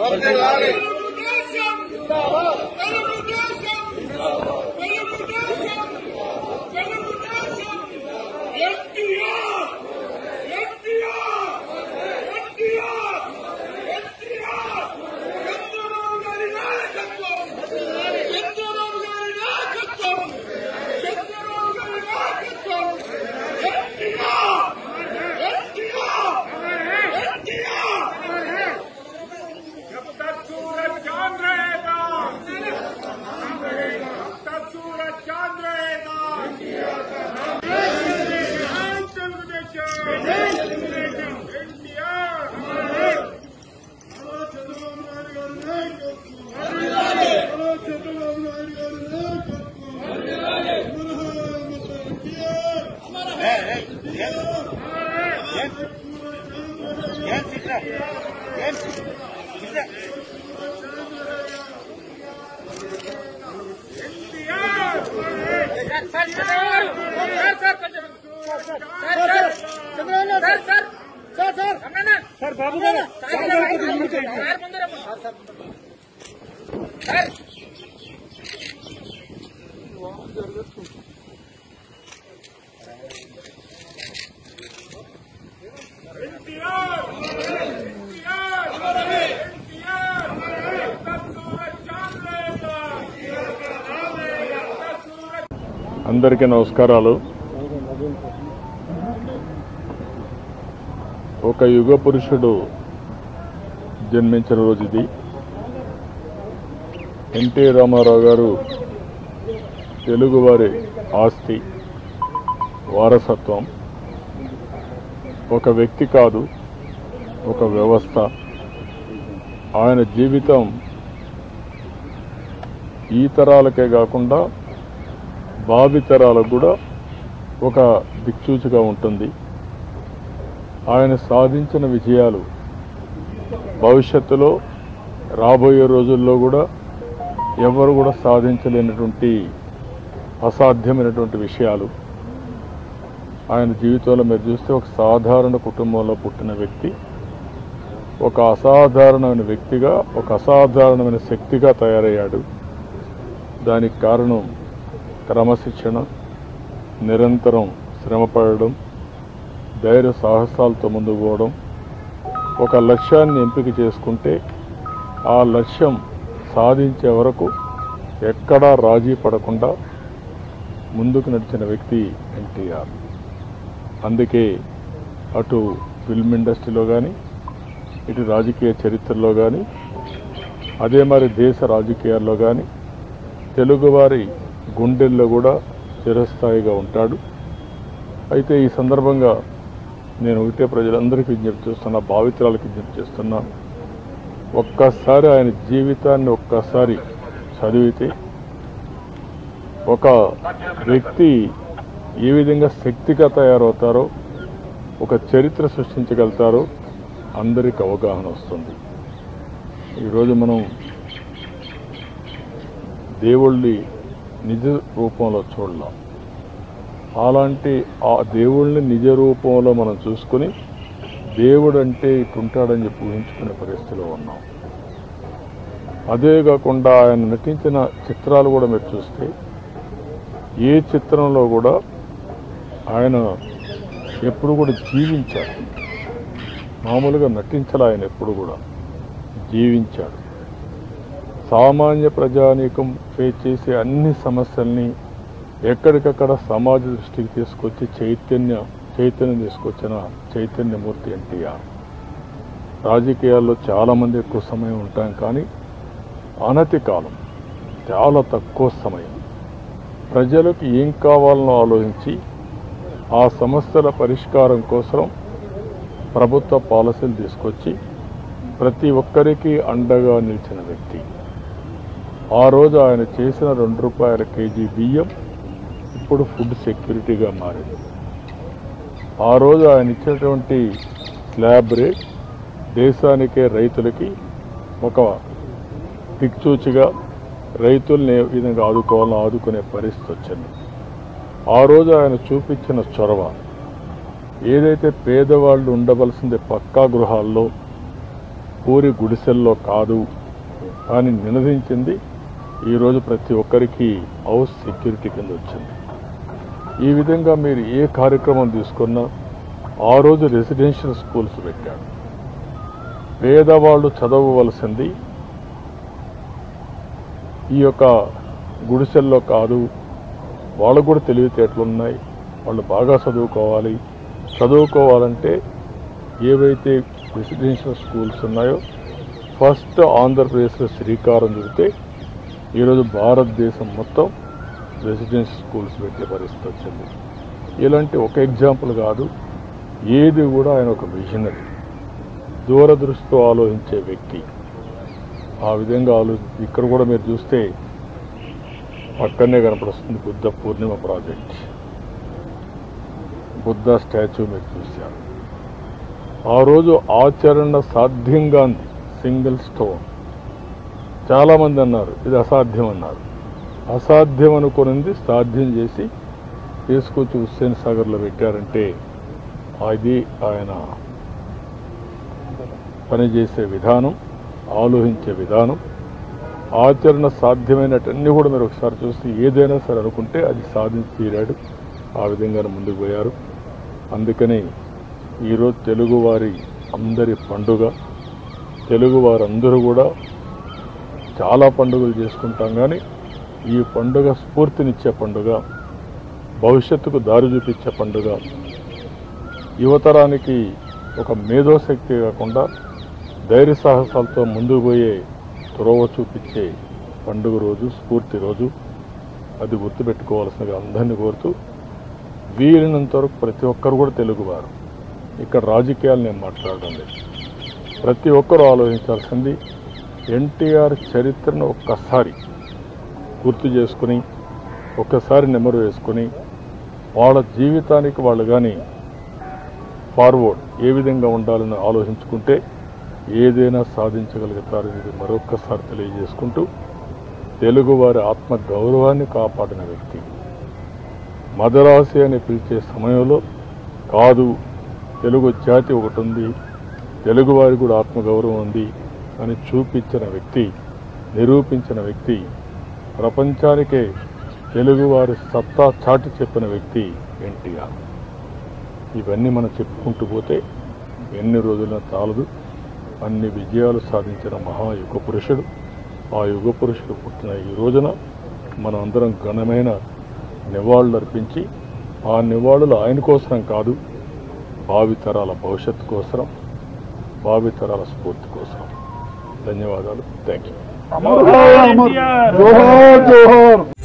Sir बाबू sir అందరికీ నమస్కారాలు. ఒక యుగ పురుషుడు జన్మించిన రోజు ఇది. ఎన్టీ రామారావు గారు తెలుగువారి ఆస్తి, వారసత్వం. ఒక వ్యక్తి కాదు, ఒక వ్యవస్థ. ఆయన జీవితం ఈ తరాలకే కాకుండా భావితరాలకు కూడా ఒక దిక్సూచిగా ఉంటుంది. ఆయన సాధించిన విజయాలు భవిష్యత్తులో రాబోయే రోజుల్లో కూడా ఎవరు కూడా సాధించలేనటువంటి అసాధ్యమైనటువంటి విషయాలు. ఆయన జీవితంలో మీరు చూస్తే ఒక సాధారణ కుటుంబంలో పుట్టిన వ్యక్తి ఒక అసాధారణమైన వ్యక్తిగా, ఒక అసాధారణమైన శక్తిగా తయారయ్యాడు. దానికి కారణం క్రమశిక్షణ, నిరంతరం శ్రమపడడం, ధైర్య సాహసాలతో ముందుకు పోవడం. ఒక లక్ష్యాన్ని ఎంపిక చేసుకుంటే ఆ లక్ష్యం సాధించే వరకు ఎక్కడా రాజీ పడకుండా ముందుకు నడిచిన వ్యక్తి ఎన్టీఆర్. అందుకే అటు ఫిల్మ్ ఇండస్ట్రీలో కానీ, ఇటు రాజకీయ చరిత్రలో కానీ, అదే మరి దేశ రాజకీయాల్లో కానీ తెలుగువారి గుండెల్లో కూడా చిరస్థాయిగా ఉంటాడు. అయితే ఈ సందర్భంగా నేను ఒకటే ప్రజలందరికీ విజ్ఞప్తి చేస్తున్నా, భావితరాలకు విజ్ఞప్తి చేస్తున్నా, ఒక్కసారి ఆయన జీవితాన్ని ఒక్కసారి చదివితే ఒక వ్యక్తి ఏ విధంగా శక్తిగా తయారవుతారో, ఒక చరిత్ర సృష్టించగలుగుతారో అందరికీ అవగాహన వస్తుంది. ఈరోజు మనం దేవుళ్ళని నిజ రూపంలో చూడలేం. అలాంటి ఆ దేవుళ్ళని నిజ రూపంలో మనం చూసుకుని దేవుడు అంటే ఇటుంటాడని చెప్పి ఊహించుకునే పరిస్థితిలో ఉన్నాం. అదే కాకుండా ఆయన నటించిన చిత్రాలు కూడా మీరు చూస్తే ఏ చిత్రంలో కూడా ఆయన ఎప్పుడు కూడా జీవించాడు. మామూలుగా నటించాలి, ఆయన ఎప్పుడు కూడా జీవించాడు. సామాన్య ప్రజానీకం ఫేస్ చేసే అన్ని సమస్యల్ని ఎక్కడికక్కడ సమాజ దృష్టికి తీసుకొచ్చి చైతన్యం తీసుకొచ్చిన చైతన్యమూర్తి ఎన్టీఆర్. రాజకీయాల్లో చాలామంది ఎక్కువ సమయం ఉంటాం, కానీ అనతి కాలం, చాలా తక్కువ సమయం ప్రజలకు ఏం కావాలనో ఆలోచించి ఆ సమస్యల పరిష్కారం కోసం ప్రభుత్వ పాలసీలు తీసుకొచ్చి ప్రతి ఒక్కరికి అండగా నిలిచిన వ్యక్తి. ఆ రోజు ఆయన చేసిన ₹2 కేజీ బియ్యం ఇప్పుడు ఫుడ్ సెక్యూరిటీగా మారింది. ఆ రోజు ఆయన ఇచ్చినటువంటి స్లాబ్ రేట్ దేశానికే, రైతులకి ఒక దిక్సూచిగా రైతుల్ని ఏ విధంగా ఆదుకోవాలని ఆదుకునే పరిస్థితి వచ్చింది. ఆ రోజు ఆయన చూపించిన చొరవ, ఏదైతే పేదవాళ్ళు ఉండవలసిందే పక్కా గృహాల్లో పూరి గుడిసెల్లో కాదు అని నినదించింది ఈరోజు ప్రతి ఒక్కరికి హౌస్ సెక్యూరిటీ కింద వచ్చింది. ఈ విధంగా మీరు ఏ కార్యక్రమం తీసుకున్నా ఆ రోజు రెసిడెన్షియల్ స్కూల్స్ పెట్టాడు. పేదవాళ్ళు చదవవలసింది ఈ యొక్క గుడిసెల్లో కాదు, వాళ్ళకు కూడా తెలివితేటలున్నాయి, వాళ్ళు బాగా చదువుకోవాలంటే ఏవైతే రెసిడెన్షియల్ స్కూల్స్ ఉన్నాయో ఫస్ట్ ఆంధ్రప్రదేశ్లో శ్రీకారం చుడితే ఈరోజు భారతదేశం మొత్తం రెసిడెన్షియల్ స్కూల్స్ పెట్టే పరిస్థితి వచ్చింది. ఇలాంటి ఒక ఎగ్జాంపుల్ కాదు, ఏది కూడా ఆయన ఒక విజనరీ, దూరదృష్టితో ఆలోచించే వ్యక్తి. ఆ విధంగా ఇక్కడ కూడా మీరు చూస్తే పక్కనే కనపడుస్తుంది బుద్ధ పూర్ణిమ ప్రాజెక్ట్, బుద్ధ స్టాచ్యూ మీరు చూశారు. ఆ రోజు ఆచరణ సాధ్యంగా ఉంది, సింగిల్ స్టోన్. చాలామంది అన్నారు ఇది అసాధ్యం అన్నారు. అసాధ్యం అనుకున్నది సాధ్యం చేసి తీసుకొచ్చి హుస్సేన్ సాగర్లో పెట్టారంటే అది ఆయన పనిచేసే విధానం, ఆలోచించే విధానం, ఆచరణ సాధ్యమైనటన్నీ కూడా మీరు ఒకసారి చూస్తే ఏదైనా సరే అనుకుంటే అది సాధించి తీరాడు. ఆ విధంగానే ముందుకు పోయారు. అందుకని ఈరోజు తెలుగువారి అందరి పండుగ. తెలుగువారందరూ కూడా చాలా పండుగలు చేసుకుంటాం, కానీ ఈ పండుగ స్ఫూర్తినిచ్చే పండుగ, భవిష్యత్తుకు దారి చూపించే పండుగ, యువతరానికి ఒక మేధోశక్తి కాకుండా ధైర్య సాహసాలతో ముందుకు పోయే త్రోవ చూపించే పండుగ రోజు, స్ఫూర్తి రోజు. అది గుర్తుపెట్టుకోవాల్సిందిగా అందరినీ కోరుతూ, వీలైనంత వరకు ప్రతి ఒక్కరు కూడా తెలుగువారు, ఇక్కడ రాజకీయాలు నేను మాట్లాడడం లేదు, ప్రతి ఒక్కరూ ఆలోచించాల్సింది ఎన్టీఆర్ చరిత్రను ఒక్కసారి గుర్తు చేసుకుని, ఒక్కసారి నెమరు వేసుకుని, వాళ్ళ జీవితానికి వాళ్ళు కానీ ఫార్వర్డ్ ఏ విధంగా ఉండాలని ఆలోచించుకుంటే ఏదైనా సాధించగలుగుతారు. ఇది మరొక్కసారి తెలియజేసుకుంటూ, తెలుగువారి ఆత్మ గౌరవాన్ని కాపాడిన వ్యక్తి, మదరాసి అని పిలిచే సమయంలో కాదు, తెలుగు జాతి ఒకటి ఉంది, తెలుగువారికి కూడా ఆత్మగౌరవం ఉంది అని చూపించిన వ్యక్తి, నిరూపించిన వ్యక్తి, ప్రపంచానికే తెలుగువారి సత్తా చాటి చెప్పిన వ్యక్తి ఎన్టీఆర్. ఇవన్నీ మనం చెప్పుకుంటూ పోతే ఎన్ని రోజుల చాలదు. అన్ని విజయాలు సాధించిన మహాయుగ పురుషుడు. ఆ యుగ పురుషుడు పుట్టిన ఈ రోజున మనం అందరం ఘనమైన నివాళులు అర్పించి, ఆ నివాళులు ఆయన కోసం కాదు, భావితరాల భవిష్యత్తు కోసం, భావితరాల స్ఫూర్తి కోసం. ధన్యవాదాలు. Thank you. జోహార్ జోహార్.